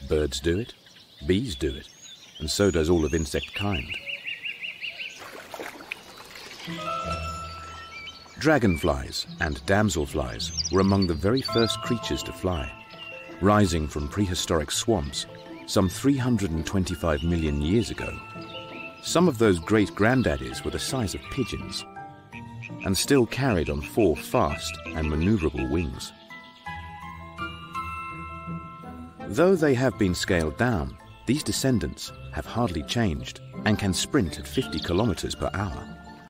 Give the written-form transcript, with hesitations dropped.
Birds do it, bees do it, and so does all of insect kind. Dragonflies and damselflies were among the very first creatures to fly, rising from prehistoric swamps some 325 million years ago. Some of those great-granddaddies were the size of pigeons and still carried on 4 fast and maneuverable wings. Though they have been scaled down, these descendants have hardly changed and can sprint at 50 kilometers per hour.